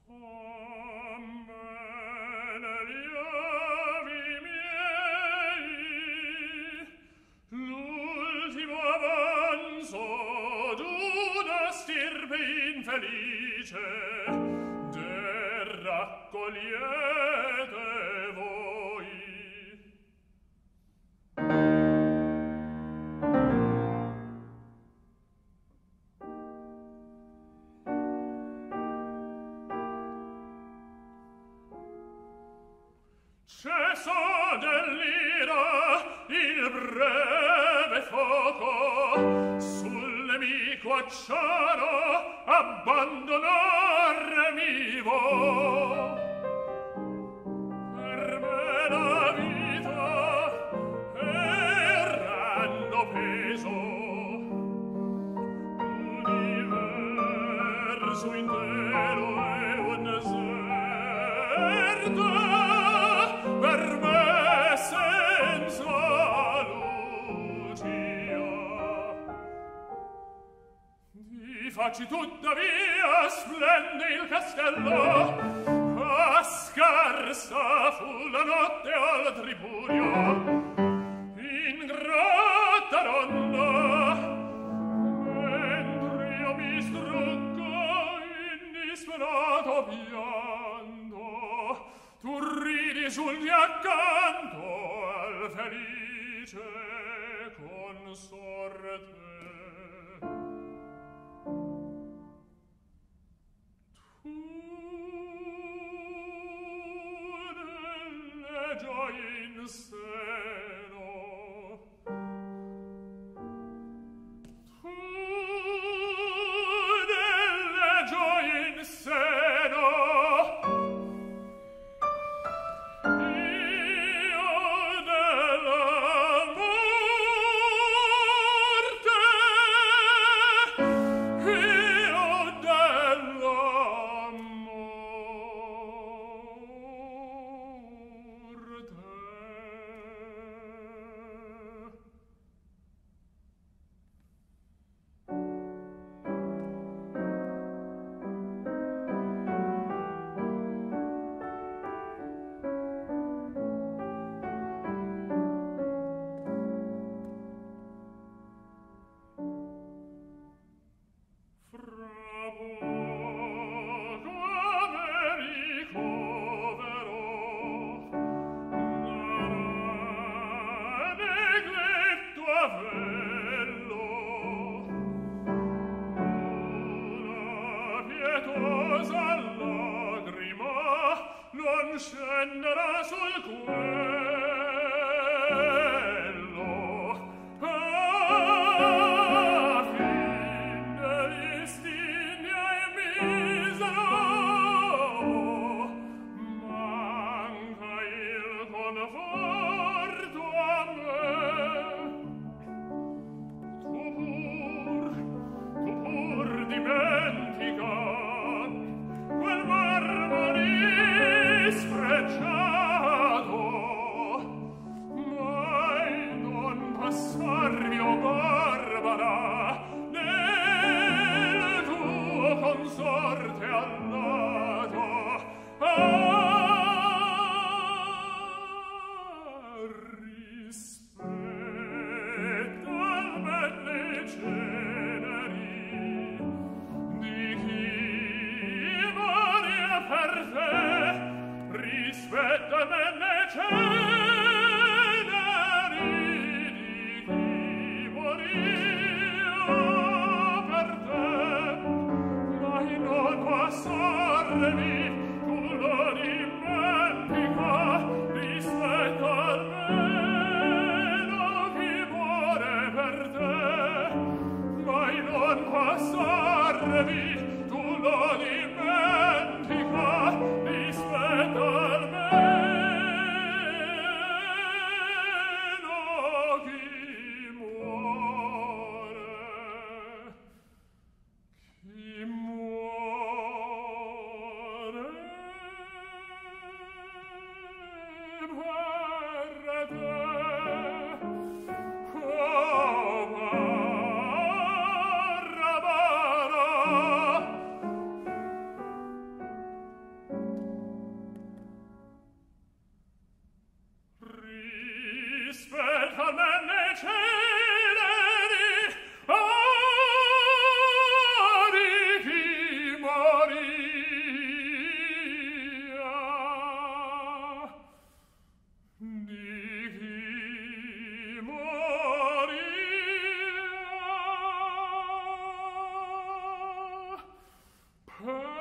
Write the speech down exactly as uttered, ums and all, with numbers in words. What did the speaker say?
Infelice, der raccogliete voi. Cesso dell'ira il breve fuoco, sul nemico acciaro abbandonarmi vo. Per me la vita errando peso, l'universo intero è un deserto, per me senza lucia. Di facci tuttavia splende il castello, a scarsa fu la notte al triburio, in grotta ronda, mentre io mi strucco in disperato pianto, tu ridi sul mio accanto al felice consorte. Tu delle gioie in seno, tu delle gioie in seno, io della morte, io della scenderà sul quello, a fin degli stigni e misero, manca il conforto a me. Tu pur, tu pur dimentica quel marmore sfrecciato, mai non passarmi, o Barbara, nel tuo consorte andato. Ah, rispetta almen le ceneri di chi muore per te. Rispetta almen le ceneri di chi moria per te, mai non passarmi, tu lo dimentica. Rispetta almeno chi muore per te, mai non passarmi, tu lo dimentica. Rispetta almeno chi muore, chi muore Ah